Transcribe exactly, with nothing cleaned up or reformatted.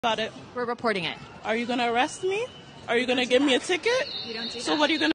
about it? We're reporting it. Are you going to arrest me? Are you going to give me a ticket? You don't do So that. what are you going to